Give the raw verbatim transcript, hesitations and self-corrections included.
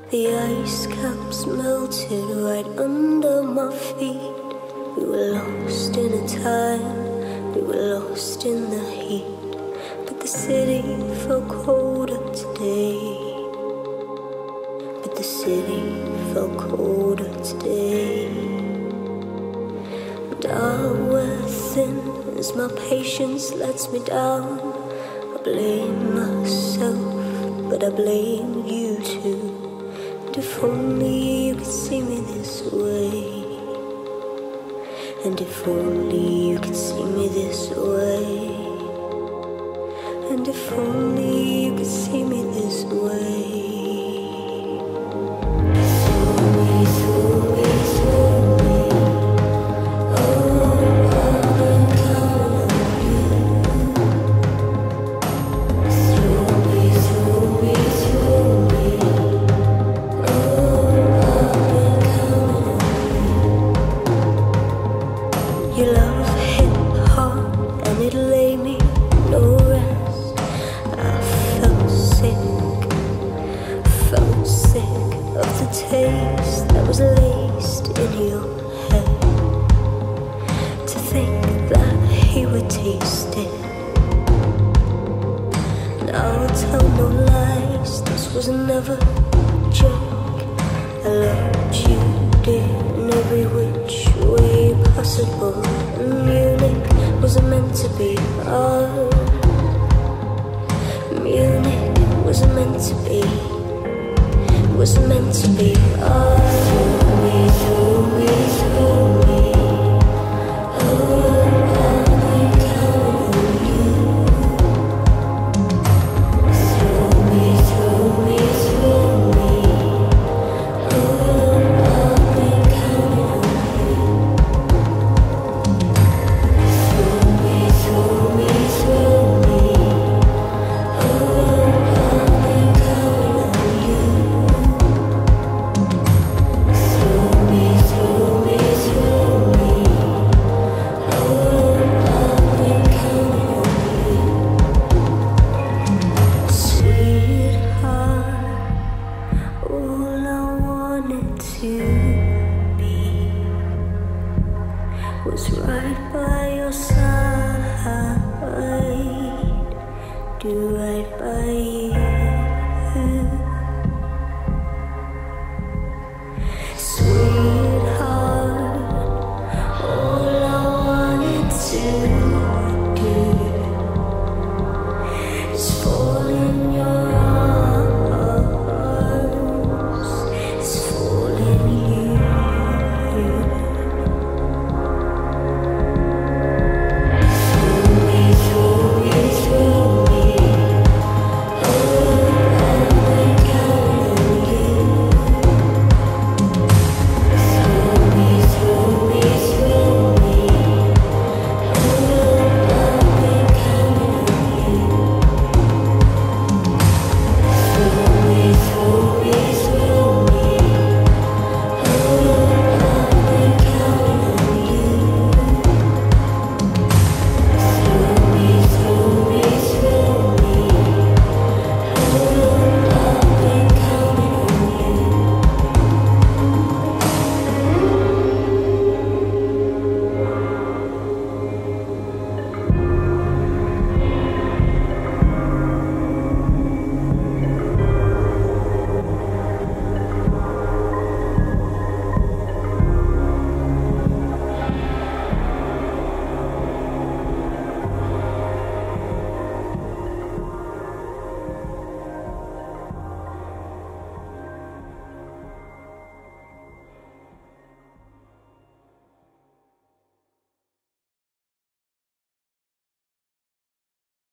The ice caps melted right under my feet. We were lost in a time, we were lost in the heat. But the city felt colder today. But the city felt colder today. And I wear thin as my patience lets me down. I blame myself, but I blame you too. And if only you could see me this way. And if only you could see me this way. And if only you could see me this way. Through me, through me, through me. Oh, I've been counting on you. Through me, through me, through me. Oh, I've been counting on you. Your love hit hard and it lay me no rest. I felt sick, felt sick of the taste that was laced in your head. To think that he would taste it. And I'll tell no lies, this was never a joke. I loved you, dear, in every which way possible. And Munich wasn't meant to be ours. Munich wasn't meant to be, wasn't meant to be ours. Through me, through me, through me. Oh, I've been counting on you. Through me, through me, through me. Oh, I've been counting on you. Through me, through me, through me. Oh, I've been counting on you. Through me, through me, through me. Oh, I've been counting on you. Sweetheart, all I wanted to be was right by your side, do right by